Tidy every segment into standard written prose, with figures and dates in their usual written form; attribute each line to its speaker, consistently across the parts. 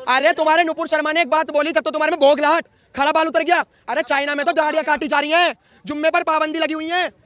Speaker 1: अरे तुम्हारे नुपुर शर्मा ने एक बात बोली जब तो तुम्हारे में भोगलाहट, खड़ा बाल उतर गया। अरे चाइना में तो गाड़ियां काटी जा रही हैं, जुम्मे पर पाबंदी लगी हुई है,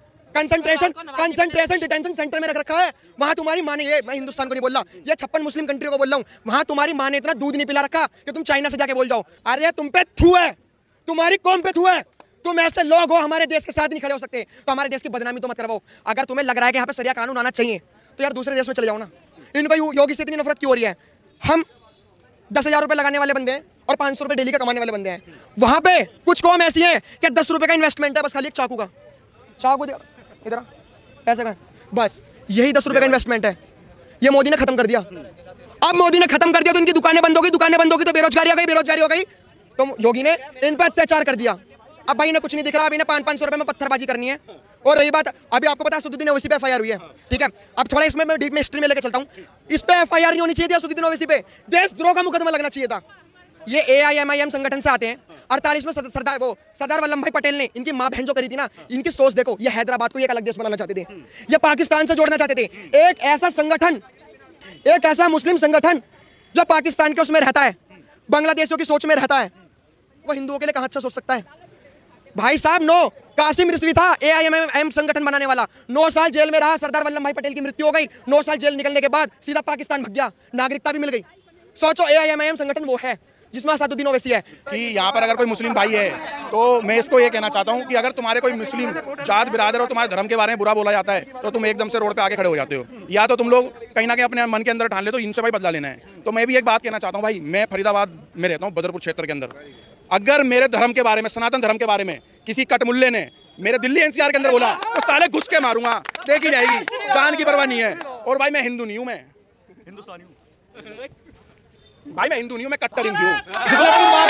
Speaker 1: कंसंट्रेशन डिटेंशन सेंटर में रख रखा है। वहां तुम्हारी माँ ने, ये मैं हिंदुस्तान को नहीं बोल रहा, ये 56 मुस्लिम कंट्रियों को बोल रहा हूँ, वहां तुम्हारी माँ ने इतना दूध नहीं पिला रखा कि तुम चाइना से जाके बोल जाओ। अरे तुम पे थू है, तुम्हारी कौम पे थू है। तुम ऐसे लोग हो हमारे देश के साथ नहीं खड़े हो सकते, तो हमारे देश की बदनामी तो मत करवाओ। अगर तुम्हें लग रहा है कि यहाँ पे सरिया कानून आना चाहिए तो यार दूसरे देश में चले जाओ ना। इनको योगी से इतनी नफरत क्यों हो रही है? हम 10,000 रुपए लगाने वाले बंदे हैं और 500 रुपए डेली का कमाने वाले बंदे हैं। वहां पे कुछ कौम ऐसी है कि 10 रुपए का इन्वेस्टमेंट है, बस खाली एक चाकू का, चाकू दे इधर पैसे का, बस यही 10 रुपए का इन्वेस्टमेंट है। ये मोदी ने खत्म कर दिया। अब मोदी ने खत्म कर दिया तो इनकी दुकानें बंद हो गई, दुकानें बंद हो गई तो बेरोजगारी हो गई, बेरोजगारी हो गई तो योगी ने इन पर अत्याचार कर दिया। अब भाई इन्हें कुछ नहीं दिख रहा, अब इन्हें 500 रुपए में पत्थरबाजी करनी है। और रही बात, अभी आपको पता है असदुद्दीन ओवैसी पे एफआईआर हुई है, ठीक है। अब थोड़ा इसमें मैं डीप में हिस्ट्री में लेकर चलता हूँ। इस पे एफआईआर नहीं होनी चाहिए थी असदुद्दीन ओवैसी पे, देशद्रोह का मुकदमा लगना चाहिए था। ये AIMIM संगठन से आते हैं, 48 में सरदार वल्लभ भाई पटेल ने इनकी माँ बहन जो करी थी ना, इनकी सोच देखो, ये हैदराबाद को एक अलग देश बनाना चाहते थे, ये पाकिस्तान से जोड़ना चाहते थे। एक ऐसा संगठन, एक ऐसा मुस्लिम संगठन जो पाकिस्तान के उसमें रहता है, बांग्लादेशियों की सोच में रहता है, वो हिंदुओं के लिए कहाँ अच्छा सोच सकता है? भाई साहब, कासिम रिजवी था AIMIM संगठन बनाने वाला, 9 साल जेल में रहा, सरदार वल्लभ भाई पटेल की मृत्यु हो गई, 9 साल जेल निकलने के बाद सीधा पाकिस्तान भाग गया, नागरिकता भी मिल गई। सोचो AIMIM संगठन वो है जिसमें असदुद्दीन ओवैसी है।
Speaker 2: कि यहाँ पर अगर कोई मुस्लिम भाई है तो मैं इसको ये कहना चाहता हूँ कि अगर तुम्हारे कोई मुस्लिम जात बिरादर और तुम्हारे धर्म के बारे में बुरा बोला जाता है तो तुम एकदम से रोड पे आके खड़े हो जाते हो, या तो तुम लोग कहीं ना कहीं अपने मन के अंदर ठान ले तो इनसे भाई बदला लेना है। तो मैं भी एक बात कहना चाहता हूँ भाई, मैं फरीदाबाद में रहता हूँ, बदरपुर क्षेत्र के अंदर, अगर मेरे धर्म के बारे में, सनातन धर्म के बारे में किसी कटमुल्ले ने मेरे दिल्ली NCR के अंदर बोला तो साले घुस के मारूंगा, देखी जाएगी, जान की परवाह नहीं है। और भाई मैं हिंदू नहीं हूँ, मैं हिंदुस्तानी हूँ भाई, मैं हिंदू नहीं हूँ, मैं कट्टर हिंदू हूँ। जिसने अपनी माँ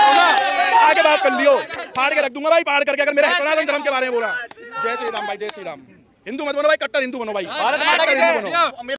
Speaker 2: का आगे बात कर लियो, फाड़ के रख दूंगा भाई, फाड़ करके, अगर मेरे सनातन धर्म के बारे में बोला। जय श्री राम भाई, जय श्री राम। हिंदू मत बनो भाई, कट्टर हिंदू बनो भाई, भारत माता का हिंदू बनो।